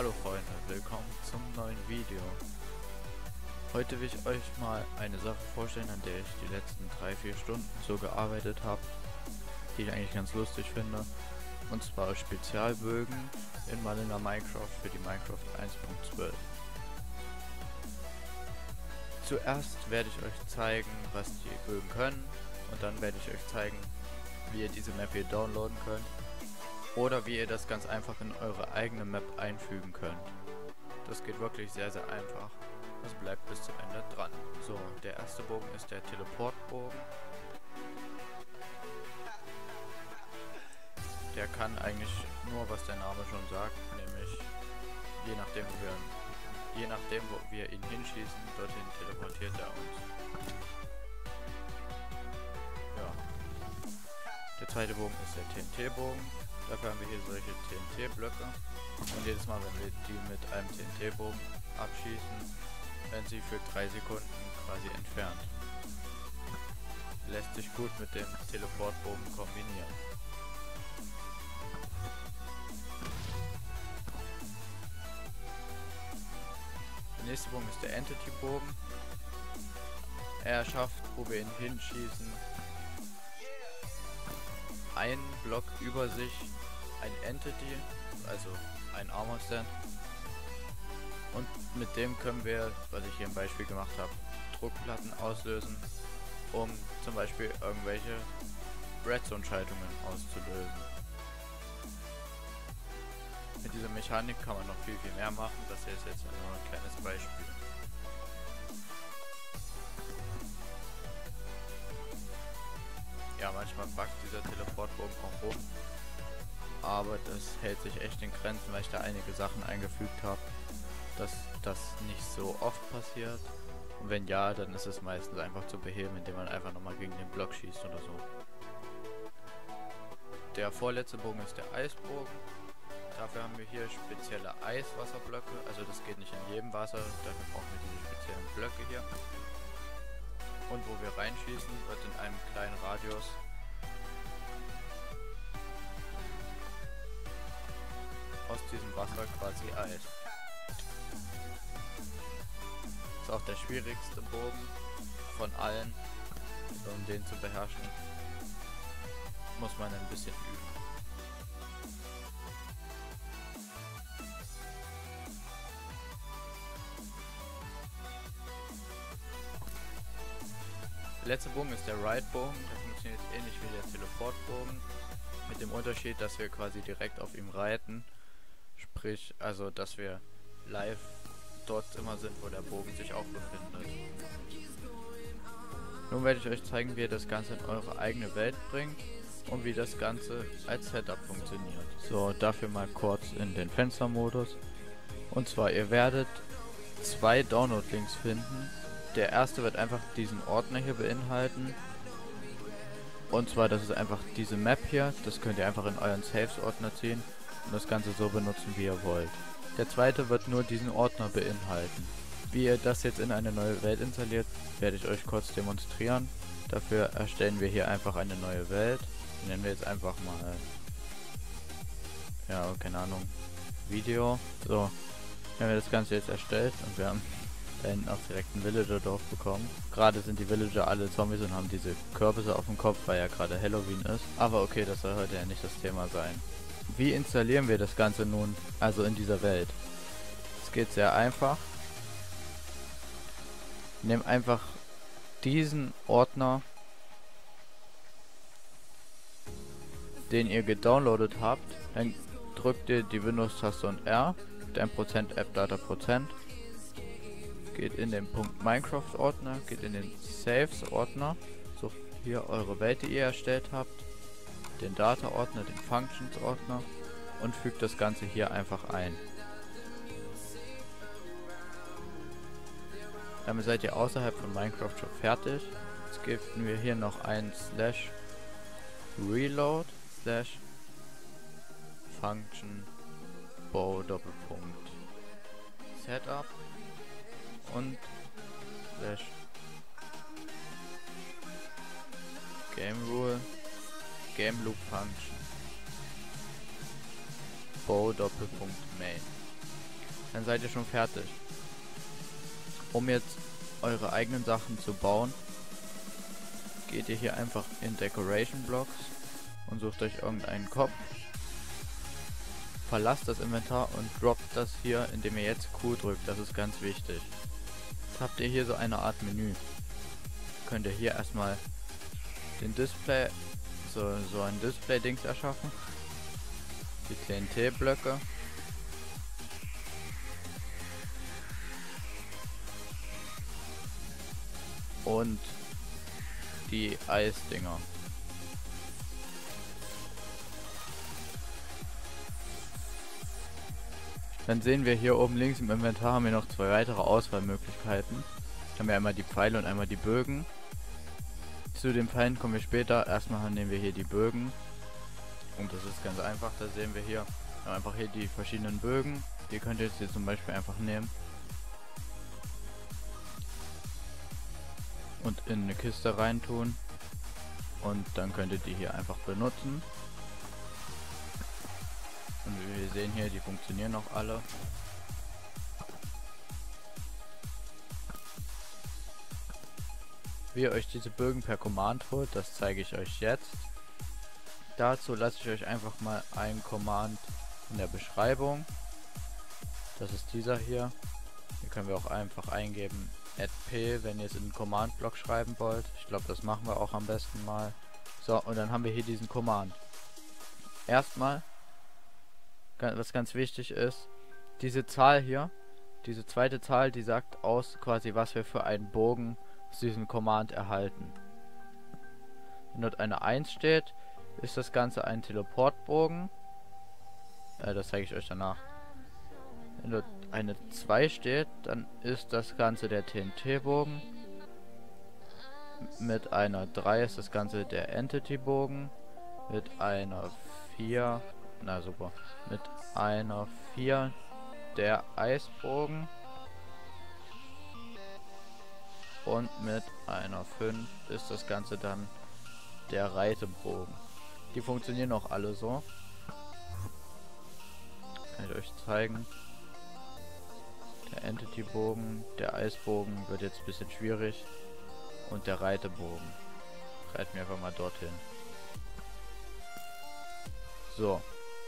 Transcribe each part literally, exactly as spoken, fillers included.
Hallo Freunde, willkommen zum neuen Video. Heute will ich euch mal eine Sache vorstellen, an der ich die letzten drei vier Stunden so gearbeitet habe, die ich eigentlich ganz lustig finde. Und zwar Spezialbögen in Vanilla Minecraft für die Minecraft eins Punkt zwölf. Zuerst werde ich euch zeigen, was die Bögen können, und dann werde ich euch zeigen, wie ihr diese Map hier downloaden könnt. Oder wie ihr das ganz einfach in eure eigene Map einfügen könnt. Das geht wirklich sehr, sehr einfach. Das bleibt bis zum Ende dran. So, der erste Bogen ist der Teleportbogen. Der kann eigentlich nur, was der Name schon sagt, nämlich je nachdem, wo wir, je nachdem, wo wir ihn hinschießen, dorthin teleportiert er uns. Ja. Der zweite Bogen ist der T N T-Bogen. Dafür haben wir hier solche T N T-Blöcke, und jedes Mal, wenn wir die mit einem T N T-Bogen abschießen, werden sie für drei Sekunden quasi entfernt. Lässt sich gut mit dem Teleportbogen kombinieren. Der nächste Bogen ist der Entity-Bogen. Er schafft, wo wir ihn hinschießen, einen Block über sich ein Entity, also ein Armor Stand, und mit dem können wir, was ich hier im Beispiel gemacht habe, Druckplatten auslösen, um zum Beispiel irgendwelche Redstone-Schaltungen auszulösen. Mit dieser Mechanik kann man noch viel viel mehr machen, das hier ist jetzt nur ein kleines Beispiel. Ja, manchmal buggt dieser Teleportbogen auch rum, aber das hält sich echt in Grenzen, weil ich da einige Sachen eingefügt habe, dass das nicht so oft passiert. Und wenn ja, dann ist es meistens einfach zu beheben, indem man einfach nochmal gegen den Block schießt oder so. Der vorletzte Bogen ist der Eisbogen. Dafür haben wir hier spezielle Eiswasserblöcke, also das geht nicht in jedem Wasser, dafür brauchen wir diese speziellen Blöcke hier. Und wo wir reinschießen, wird in einem kleinen Radius aus diesem Wasser quasi Eis. Ist auch der schwierigste Bogen von allen. Um den zu beherrschen, muss man ein bisschen üben. Der letzte Bogen ist der Ride-Bogen, der funktioniert ähnlich wie der Teleportbogen, mit dem Unterschied, dass wir quasi direkt auf ihm reiten, sprich, also dass wir live dort immer sind, wo der Bogen sich auch befindet. Nun werde ich euch zeigen, wie ihr das Ganze in eure eigene Welt bringt und wie das Ganze als Setup funktioniert. So, dafür mal kurz in den Fenstermodus. Und zwar, ihr werdet zwei Download-Links finden. Der erste wird einfach diesen Ordner hier beinhalten. Und zwar, das ist einfach diese Map hier. Das könnt ihr einfach in euren Saves-Ordner ziehen und das Ganze so benutzen, wie ihr wollt. Der zweite wird nur diesen Ordner beinhalten. Wie ihr das jetzt in eine neue Welt installiert, werde ich euch kurz demonstrieren. Dafür erstellen wir hier einfach eine neue Welt. Die nennen wir jetzt einfach mal, ja, keine Ahnung, Video. So, wir haben das Ganze jetzt erstellt und wir haben da hinten auch direkt ein Villager-Dorf bekommen. Gerade sind die Villager alle Zombies und haben diese Kürbisse auf dem Kopf, weil ja gerade Halloween ist. Aber okay, das soll heute ja nicht das Thema sein. Wie installieren wir das Ganze nun, also in dieser Welt? Es geht sehr einfach. Nehmt einfach diesen Ordner, den ihr gedownloadet habt, dann drückt ihr die Windows-Taste und R, ein Prozent App Data Prozent, geht in den Punkt Minecraft Ordner, geht in den Saves Ordner, sucht hier eure Welt, die ihr erstellt habt, den Data Ordner, den Functions Ordner und fügt das Ganze hier einfach ein. Damit seid ihr außerhalb von Minecraft schon fertig. Jetzt geben wir hier noch ein slash reload slash function bow Doppelpunkt setup und slash game rule game loop function bow Doppelpunkt main. dann seid ihr schon fertig. Um jetzt eure eigenen Sachen zu bauen, geht ihr hier einfach in Decoration Blocks und sucht euch irgendeinen Kopf. Verlasst das Inventar und droppt das hier, indem ihr jetzt Q drückt. Das ist ganz wichtig. Jetzt habt ihr hier so eine Art Menü. Könnt ihr hier erstmal den Display, so, so ein Display-Dings erschaffen. Die T N T-Blöcke. Und die Eisdinger. Dann sehen wir hier oben links im Inventar haben wir noch zwei weitere Auswahlmöglichkeiten. Haben wir einmal die Pfeile und einmal die Bögen. Zu den Pfeilen kommen wir später. Erstmal nehmen wir hier die Bögen. Und das ist ganz einfach. Da sehen wir hier wir haben einfach hier die verschiedenen Bögen. Die könnt ihr jetzt hier zum Beispiel einfach nehmen. Und in eine Kiste reintun. Und dann könnt ihr die hier einfach benutzen. Und wie wir sehen hier, die funktionieren noch alle. Wie ihr euch diese Bögen per Command holt, das zeige ich euch jetzt. Dazu lasse ich euch einfach mal einen Command in der Beschreibung. Das ist dieser hier. Hier können wir auch einfach eingeben add p, wenn ihr es in den Command-Block schreiben wollt. Ich glaube, das machen wir auch am besten mal. So, und dann haben wir hier diesen Command. Erstmal, was ganz wichtig ist, diese Zahl hier, diese zweite Zahl, die sagt aus quasi, was wir für einen Bogen aus diesem Command erhalten. Wenn dort eine eins steht, ist das Ganze ein Teleportbogen. Äh, das zeige ich euch danach. Wenn dort eine zwei steht, dann ist das Ganze der T N T-Bogen. Mit einer drei ist das Ganze der Entity-Bogen. Mit einer vier, na super, mit einer vier der Eisbogen. Und mit einer fünf ist das Ganze dann der Reitebogen. Die funktionieren auch alle so. Kann ich euch zeigen. Der Entity-Bogen, der Eisbogen wird jetzt ein bisschen schwierig. Und der Reitebogen. Reiten wir einfach mal dorthin. So.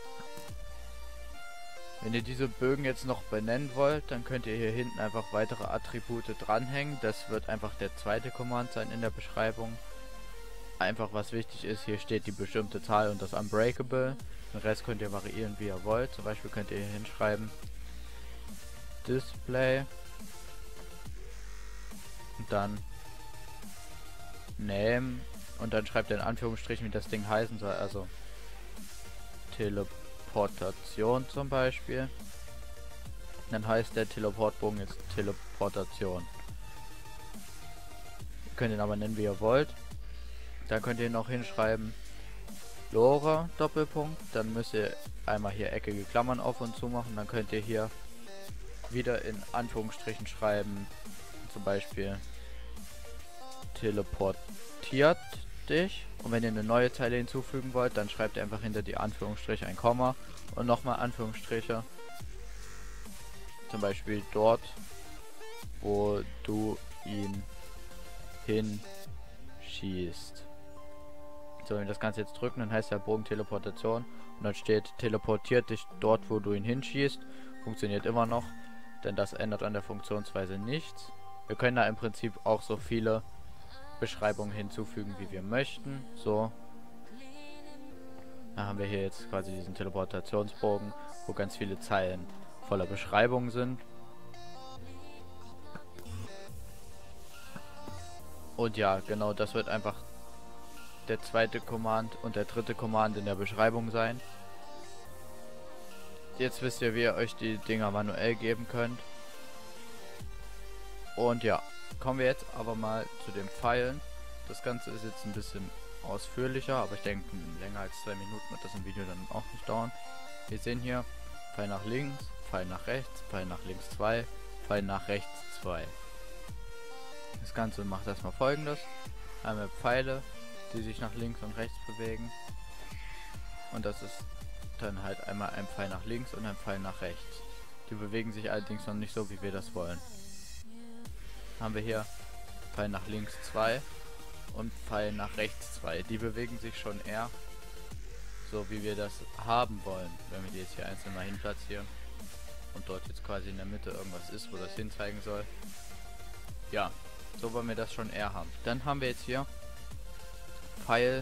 Wenn ihr diese Bögen jetzt noch benennen wollt, dann könnt ihr hier hinten einfach weitere Attribute dranhängen. Das wird einfach der zweite Command sein in der Beschreibung. Einfach was wichtig ist, hier steht die bestimmte Zahl und das Unbreakable. Den Rest könnt ihr variieren, wie ihr wollt. Zum Beispiel könnt ihr hier hinschreiben Display und dann Name und dann schreibt ihr in Anführungsstrichen, wie das Ding heißen soll. Also Teleportation zum Beispiel. Dann heißt der Teleportbogen jetzt Teleportation. Ihr könnt ihn aber nennen, wie ihr wollt. Dann könnt ihr noch hinschreiben Lore Doppelpunkt. Dann müsst ihr einmal hier eckige Klammern auf und zu machen. Dann könnt ihr hier wieder in Anführungsstrichen schreiben, zum Beispiel teleportiert dich. Und wenn ihr eine neue Zeile hinzufügen wollt, dann schreibt ihr einfach hinter die Anführungsstriche ein Komma und nochmal Anführungsstriche. Zum Beispiel dort, wo du ihn hinschießt. So, wenn wir das Ganze jetzt drücken, dann heißt der Bogen Teleportation und dann steht teleportiert dich dort, wo du ihn hinschießt. Funktioniert immer noch, denn das ändert an der Funktionsweise nichts. Wir können da im Prinzip auch so viele Beschreibungen hinzufügen, wie wir möchten. So. Da haben wir hier jetzt quasi diesen Teleportationsbogen, wo ganz viele Zeilen voller Beschreibungen sind. Und ja, genau, das wird einfach der zweite Command und der dritte Command in der Beschreibung sein. Jetzt wisst ihr, wie ihr euch die Dinger manuell geben könnt. Und ja, kommen wir jetzt aber mal zu den Pfeilen. Das Ganze ist jetzt ein bisschen ausführlicher, aber ich denke, länger als zwei Minuten wird das im Video dann auch nicht dauern. Wir sehen hier Pfeil nach links, Pfeil nach rechts, Pfeil nach links zwei, Pfeil nach rechts zwei. Das Ganze macht erstmal Folgendes: einmal Pfeile, die sich nach links und rechts bewegen, und das ist dann halt einmal ein Pfeil nach links und ein Pfeil nach rechts. Die bewegen sich allerdings noch nicht so, wie wir das wollen. Haben wir hier Pfeil nach links zwei und Pfeil nach rechts zwei. Die bewegen sich schon eher so, wie wir das haben wollen. Wenn wir die jetzt hier einzeln mal hin platzieren und dort jetzt quasi in der Mitte irgendwas ist, wo das hinzeigen soll. Ja, so wollen wir das schon eher haben. Dann haben wir jetzt hier Pfeil,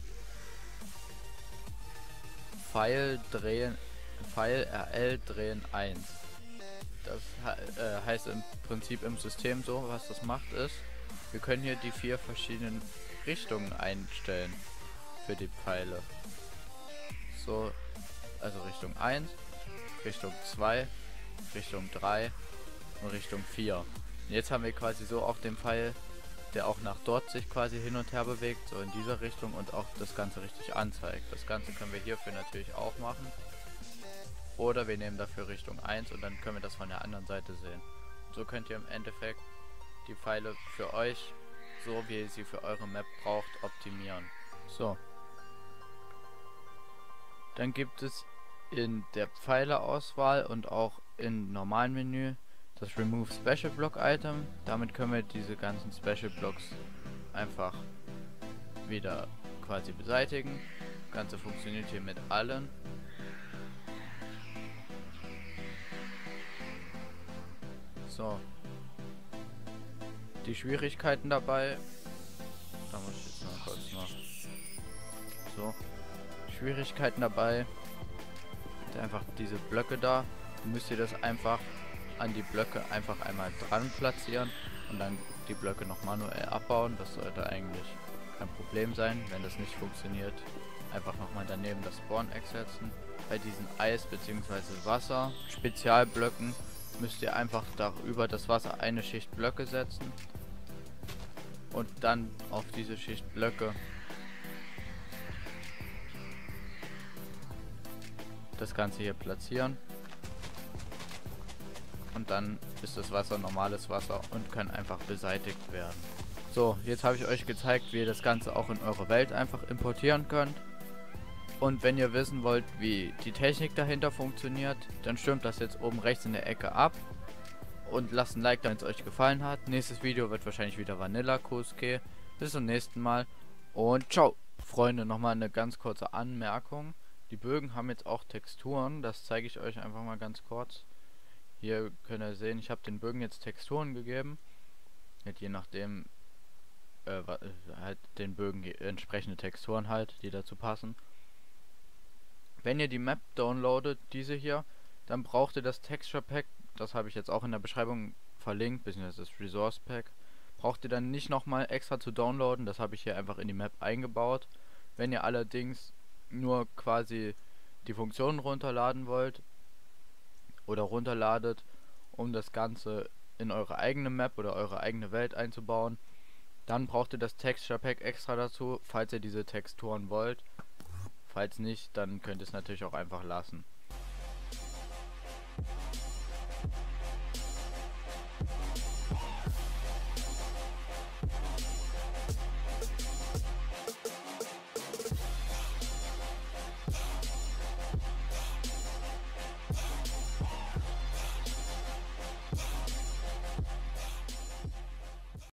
Pfeil drehen, Pfeil R L drehen eins. Das äh, heißt im Prinzip im System so, was das macht ist, wir können hier die vier verschiedenen Richtungen einstellen für die Pfeile. So, also Richtung eins, Richtung zwei, Richtung drei und Richtung vier. Und jetzt haben wir quasi so auch den Pfeil, der auch nach dort sich quasi hin und her bewegt, so in dieser Richtung und auch das Ganze richtig anzeigt. Das Ganze können wir hierfür natürlich auch machen. Oder wir nehmen dafür Richtung eins und dann können wir das von der anderen Seite sehen. Und so könnt ihr im Endeffekt die Pfeile für euch, so wie ihr sie für eure Map braucht, optimieren. So. Dann gibt es in der Pfeileauswahl und auch im normalen Menü das Remove Special Block Item. Damit können wir diese ganzen Special Blocks einfach wieder quasi beseitigen. Das Ganze funktioniert hier mit allen. So. Die Schwierigkeiten dabei. Da muss ich jetzt mal kurz noch. So. Schwierigkeiten dabei. Einfach diese Blöcke da. Müsst ihr das einfach an die Blöcke einfach einmal dran platzieren und dann die Blöcke noch manuell abbauen. Das sollte eigentlich kein Problem sein. Wenn das nicht funktioniert, einfach nochmal daneben das Spawn-Egg setzen. Bei diesen Eis- bzw. Wasser-Spezialblöcken müsst ihr einfach da über das Wasser eine Schicht Blöcke setzen und dann auf diese Schicht Blöcke das Ganze hier platzieren. Und dann ist das Wasser normales Wasser und kann einfach beseitigt werden. So, jetzt habe ich euch gezeigt, wie ihr das Ganze auch in eure Welt einfach importieren könnt. Und wenn ihr wissen wollt, wie die Technik dahinter funktioniert, dann stimmt das jetzt oben rechts in der Ecke ab. Und lasst ein Like da, wenn es euch gefallen hat. Nächstes Video wird wahrscheinlich wieder Vanilla Q S K. Bis zum nächsten Mal und ciao. Freunde, nochmal eine ganz kurze Anmerkung. Die Bögen haben jetzt auch Texturen, das zeige ich euch einfach mal ganz kurz. Hier könnt ihr sehen, ich habe den Bögen jetzt Texturen gegeben. Halt je nachdem, äh, halt den Bögen entsprechende Texturen halt, die dazu passen. Wenn ihr die Map downloadet, diese hier, dann braucht ihr das Texture Pack, das habe ich jetzt auch in der Beschreibung verlinkt, beziehungsweise das Resource Pack. Braucht ihr dann nicht nochmal extra zu downloaden, das habe ich hier einfach in die Map eingebaut. Wenn ihr allerdings nur quasi die Funktionen runterladen wollt, oder runterladet, um das Ganze in eure eigene Map oder eure eigene Welt einzubauen, dann braucht ihr das Texture Pack extra dazu, falls ihr diese Texturen wollt. Falls nicht, dann könnt ihr es natürlich auch einfach lassen.